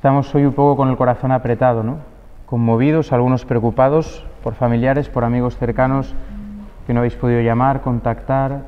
Estamos hoy un poco con el corazón apretado, ¿no? Conmovidos, algunos preocupados por familiares, por amigos cercanos que no habéis podido llamar, contactar.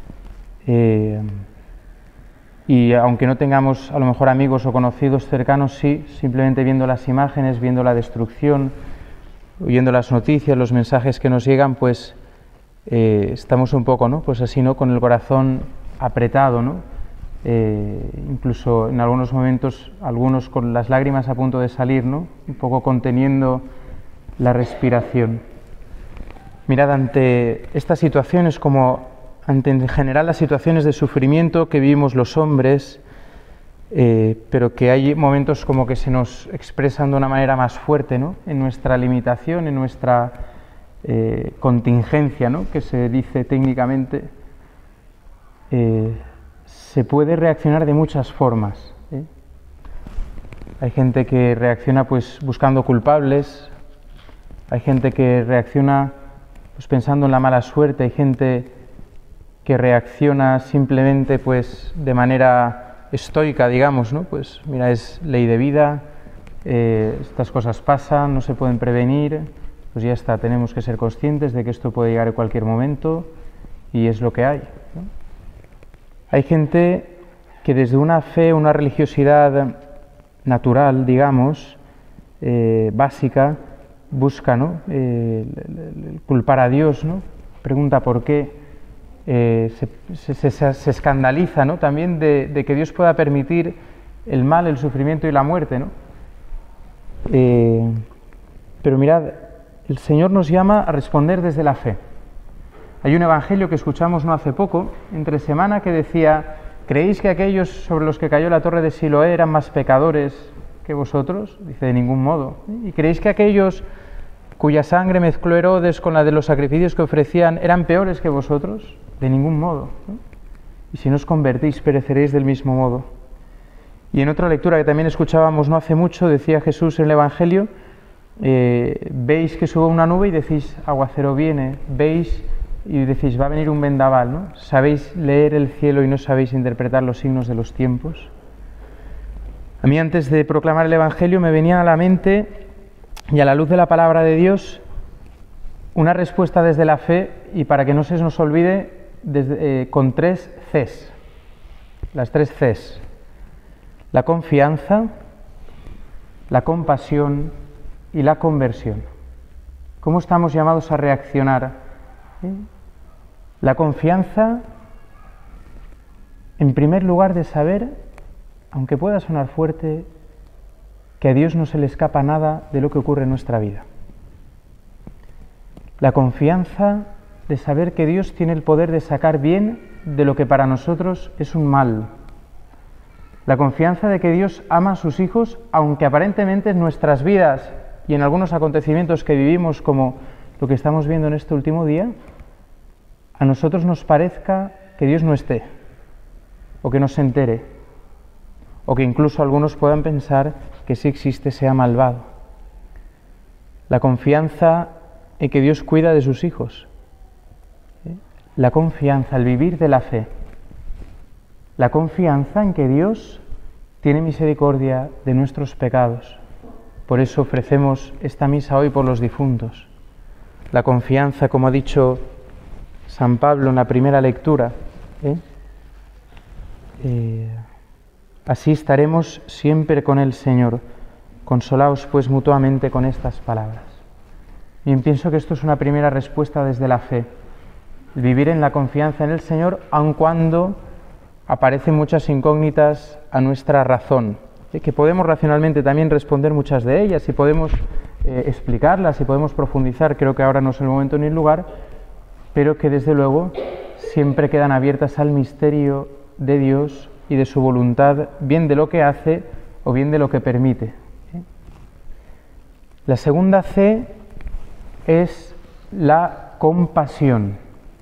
Y aunque no tengamos a lo mejor amigos o conocidos cercanos, sí, simplemente viendo las imágenes, viendo la destrucción, oyendo las noticias, los mensajes que nos llegan, pues estamos un poco, ¿no? Pues así, ¿no? Con el corazón apretado, ¿no? Incluso en algunos momentos, algunos con las lágrimas a punto de salir, ¿no? Un poco conteniendo la respiración. Mirad, ante estas situaciones, como ante en general las situaciones de sufrimiento que vivimos los hombres, pero que hay momentos como que se nos expresan de una manera más fuerte, ¿no? En nuestra limitación, en nuestra contingencia, ¿no? Que se dice técnicamente, se puede reaccionar de muchas formas. Hay gente que reacciona pues buscando culpables, hay gente que reacciona pues pensando en la mala suerte, hay gente que reacciona simplemente pues de manera estoica, digamos, ¿no? Pues mira, es ley de vida, estas cosas pasan, no se pueden prevenir, pues ya está, tenemos que ser conscientes de que esto puede llegar en cualquier momento y es lo que hay, ¿no? Hay gente que desde una fe, una religiosidad natural, digamos, básica, busca, ¿no? Culpar a Dios, ¿no? Pregunta por qué, se escandaliza, ¿no? También de que Dios pueda permitir el mal, el sufrimiento y la muerte, ¿no? Pero mirad, el Señor nos llama a responder desde la fe. Hay un evangelio que escuchamos no hace poco, entre semana, que decía: ¿creéis que aquellos sobre los que cayó la torre de Siloé eran más pecadores que vosotros? Dice, de ningún modo. ¿Y creéis que aquellos cuya sangre mezcló Herodes con la de los sacrificios que ofrecían eran peores que vosotros? De ningún modo, ¿no? Y si no os convertís, pereceréis del mismo modo. Y en otra lectura que también escuchábamos no hace mucho, decía Jesús en el evangelio: veis que sube una nube y decís, aguacero viene, veis y decís, va a venir un vendaval, ¿no? Sabéis leer el cielo y no sabéis interpretar los signos de los tiempos. A mí, antes de proclamar el evangelio, me venía a la mente, y a la luz de la palabra de Dios, una respuesta desde la fe, y para que no se nos olvide, con 3 Cs, las 3 Cs: la confianza, la compasión y la conversión. ¿Cómo estamos llamados a reaccionar? La confianza, en primer lugar, de saber, aunque pueda sonar fuerte, que a Dios no se le escapa nada de lo que ocurre en nuestra vida. La confianza de saber que Dios tiene el poder de sacar bien de lo que para nosotros es un mal. La confianza de que Dios ama a sus hijos, aunque aparentemente en nuestras vidas y en algunos acontecimientos que vivimos, como lo que estamos viendo en este último día, a nosotros nos parezca que Dios no esté, o que no se entere, o que incluso algunos puedan pensar que si existe sea malvado. La confianza en que Dios cuida de sus hijos, la confianza, el vivir de la fe, la confianza en que Dios tiene misericordia de nuestros pecados. Por eso ofrecemos esta misa hoy por los difuntos. La confianza, como ha dicho San Pablo en la primera lectura, así estaremos siempre con el Señor. Consolaos pues mutuamente con estas palabras. Bien, pienso que esto es una primera respuesta desde la fe. Vivir en la confianza en el Señor, aun cuando aparecen muchas incógnitas a nuestra razón, que podemos racionalmente también responder muchas de ellas y podemos explicarlas y podemos profundizar. Creo que ahora no es el momento ni el lugar, pero que desde luego siempre quedan abiertas al misterio de Dios y de su voluntad, bien de lo que hace o bien de lo que permite. La segunda C es la compasión.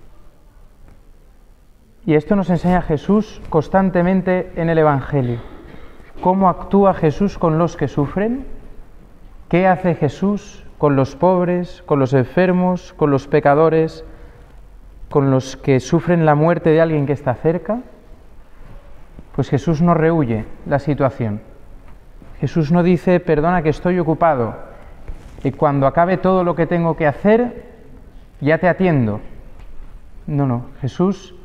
Y esto nos enseña Jesús constantemente en el Evangelio. ¿Cómo actúa Jesús con los que sufren? ¿Qué hace Jesús con los pobres, con los enfermos, con los pecadores, con los que sufren la muerte de alguien que está cerca? Pues Jesús no rehúye la situación. Jesús no dice, perdona que estoy ocupado, y cuando acabe todo lo que tengo que hacer, ya te atiendo. No, Jesús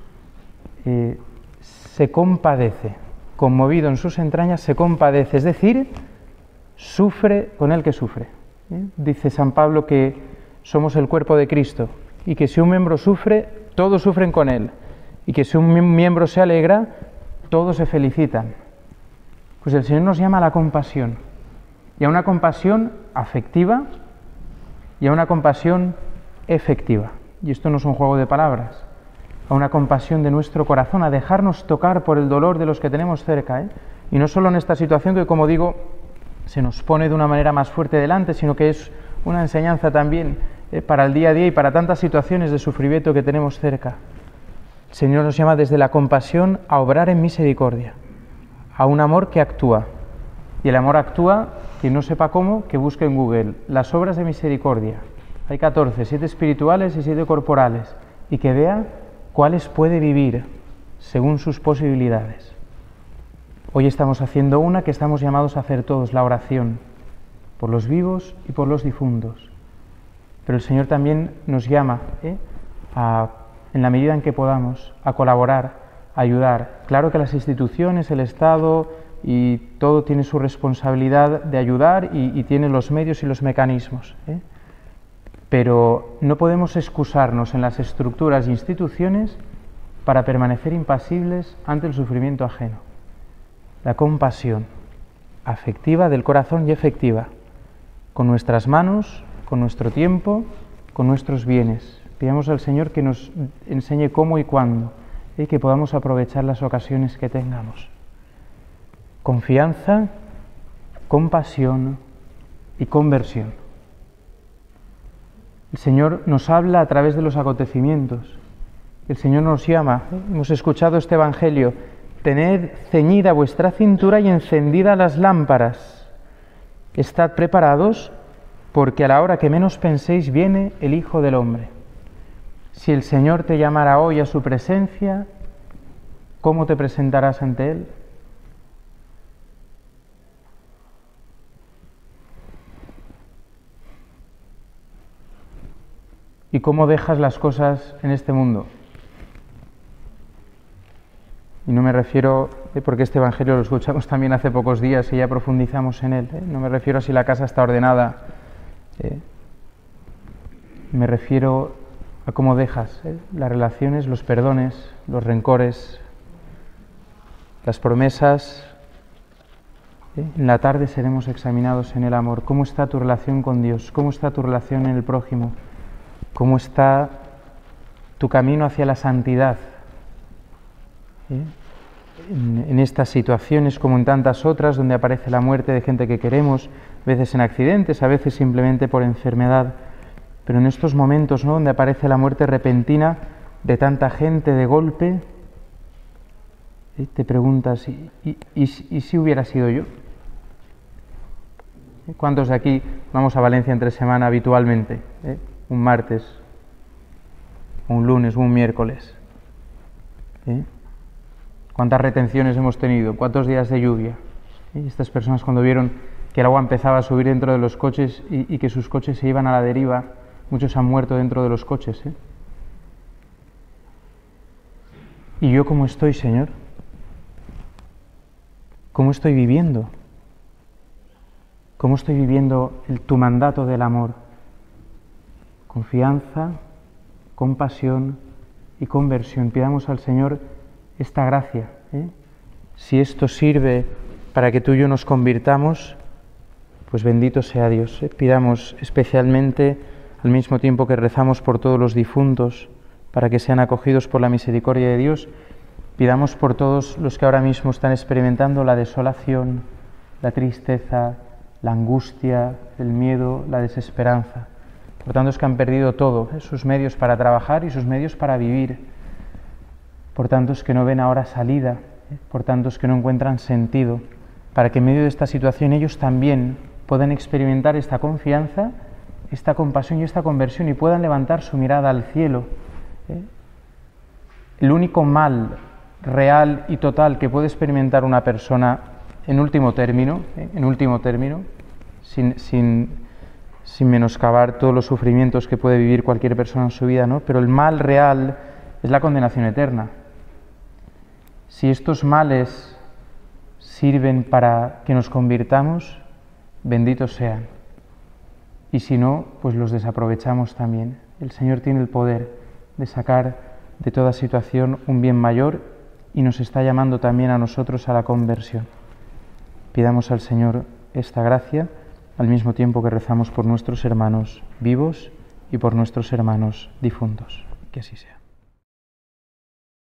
se compadece, conmovido en sus entrañas, se compadece, es decir, sufre con el que sufre. Dice San Pablo que somos el cuerpo de Cristo y que si un miembro sufre, todos sufren con él, y que si un miembro se alegra, todos se felicitan. Pues el Señor nos llama a la compasión, y a una compasión afectiva y a una compasión efectiva. Y esto no es un juego de palabras, a una compasión de nuestro corazón, a dejarnos tocar por el dolor de los que tenemos cerca, y no solo en esta situación que, como digo, se nos pone de una manera más fuerte delante, sino que es una enseñanza también para el día a día y para tantas situaciones de sufrimiento que tenemos cerca. El Señor nos llama desde la compasión a obrar en misericordia, a un amor que actúa. Y el amor actúa, quien no sepa cómo, que busque en Google las obras de misericordia. Hay 14, 7 espirituales y 7 corporales, y que vea cuáles puede vivir según sus posibilidades. Hoy estamos haciendo una que estamos llamados a hacer todos, la oración, por los vivos y por los difuntos. Pero el Señor también nos llama, en la medida en que podamos, a colaborar, a ayudar. Claro que las instituciones, el Estado y todo tiene su responsabilidad de ayudar y tiene los medios y los mecanismos. Pero no podemos excusarnos en las estructuras e instituciones para permanecer impasibles ante el sufrimiento ajeno. La compasión afectiva del corazón y efectiva, con nuestras manos, con nuestro tiempo, con nuestros bienes. Pidamos al Señor que nos enseñe cómo y cuándo, y que podamos aprovechar las ocasiones que tengamos. Confianza, compasión y conversión. El Señor nos habla a través de los acontecimientos. El Señor nos llama. Hemos escuchado este Evangelio. Tened ceñida vuestra cintura y encendida las lámparas. Estad preparados, porque a la hora que menos penséis viene el Hijo del Hombre. Si el Señor te llamara hoy a su presencia, ¿cómo te presentarás ante Él? ¿Y cómo dejas las cosas en este mundo? Y no me refiero, porque este Evangelio lo escuchamos también hace pocos días y ya profundizamos en él, no me refiero a si la casa está ordenada, me refiero a cómo dejas las relaciones, los perdones, los rencores, las promesas. En la tarde seremos examinados en el amor. ¿Cómo está tu relación con Dios? ¿Cómo está tu relación en el prójimo? ¿Cómo está tu camino hacia la santidad? En estas situaciones, como en tantas otras, donde aparece la muerte de gente que queremos, a veces en accidentes, a veces simplemente por enfermedad, pero en estos momentos, ¿no?, donde aparece la muerte repentina de tanta gente de golpe, te preguntas, ¿y si hubiera sido yo? ¿Cuántos de aquí vamos a Valencia entre semana habitualmente? Un martes, un lunes, un miércoles. ¿Cuántas retenciones hemos tenido? ¿Cuántos días de lluvia? Estas personas, cuando vieron que el agua empezaba a subir dentro de los coches y que sus coches se iban a la deriva, muchos han muerto dentro de los coches. ¿Y yo cómo estoy, Señor? ¿Cómo estoy viviendo? ¿Cómo estoy viviendo tu mandato del amor? Confianza, compasión y conversión. Pidamos al Señor esta gracia. Si esto sirve para que tú y yo nos convirtamos, pues bendito sea Dios. Pidamos especialmente, al mismo tiempo que rezamos por todos los difuntos, para que sean acogidos por la misericordia de Dios, pidamos por todos los que ahora mismo están experimentando la desolación, la tristeza, la angustia, el miedo, la desesperanza. Por tanto, es que han perdido todo, sus medios para trabajar y sus medios para vivir. Por tanto, es que no ven ahora salida, por tanto, es que no encuentran sentido, para que en medio de esta situación ellos también puedan experimentar esta confianza, esta compasión y esta conversión y puedan levantar su mirada al cielo. El único mal real y total que puede experimentar una persona en último término, sin menoscabar todos los sufrimientos que puede vivir cualquier persona en su vida, ¿no? Pero el mal real es la condenación eterna. Si estos males sirven para que nos convirtamos, benditos sean. Y si no, pues los desaprovechamos también. El Señor tiene el poder de sacar de toda situación un bien mayor y nos está llamando también a nosotros a la conversión. Pidamos al Señor esta gracia al mismo tiempo que rezamos por nuestros hermanos vivos y por nuestros hermanos difuntos. Que así sea.